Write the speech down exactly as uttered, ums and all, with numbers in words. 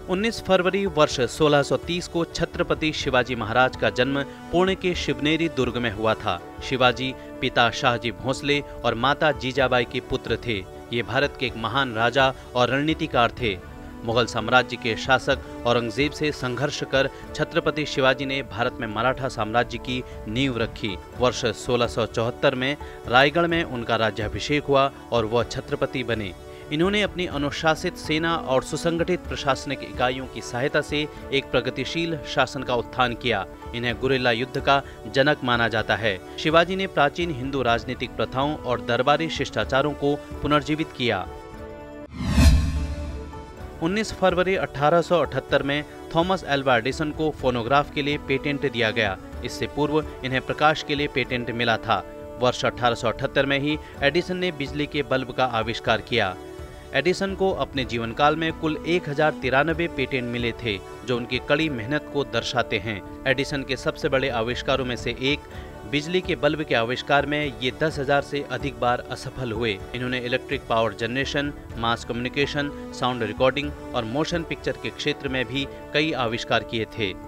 उन्नीस फरवरी वर्ष सोलह सौ तीस को छत्रपति शिवाजी महाराज का जन्म पुणे के शिवनेरी दुर्ग में हुआ था। शिवाजी पिता शाहजी भोसले और माता जीजाबाई के पुत्र थे। ये भारत के एक महान राजा और रणनीतिकार थे। मुगल साम्राज्य के शासक औरंगजेब से संघर्ष कर छत्रपति शिवाजी ने भारत में मराठा साम्राज्य की नींव रखी। वर्ष सोलह सौ चौहत्तर में रायगढ़ में उनका राज्याभिषेक हुआ और वह छत्रपति बने। इन्होंने अपनी अनुशासित सेना और सुसंगठित प्रशासनिक इकाइयों की सहायता से एक प्रगतिशील शासन का उत्थान किया। इन्हें गुरिल्ला युद्ध का जनक माना जाता है। शिवाजी ने प्राचीन हिंदू राजनीतिक प्रथाओं और दरबारी शिष्टाचारों को पुनर्जीवित किया। उन्नीस फरवरी अठारह सौ अठहत्तर में थॉमस एल्वा एडिसन को फोनोग्राफ के लिए पेटेंट दिया गया। इससे पूर्व इन्हें प्रकाश के लिए पेटेंट मिला था। वर्ष अठारह सौ अठहत्तर में ही एडिसन ने बिजली के बल्ब का आविष्कार किया। एडिसन को अपने जीवन काल में कुल एक हजार तिरानबे पेटेंट मिले थे, जो उनकी कड़ी मेहनत को दर्शाते हैं। एडिसन के सबसे बड़े आविष्कारों में से एक बिजली के बल्ब के आविष्कार में ये दस हजार से अधिक बार असफल हुए। इन्होंने electric power generation, mass communication, sound recording और मोशन पिक्चर के क्षेत्र में भी कई आविष्कार किए थे।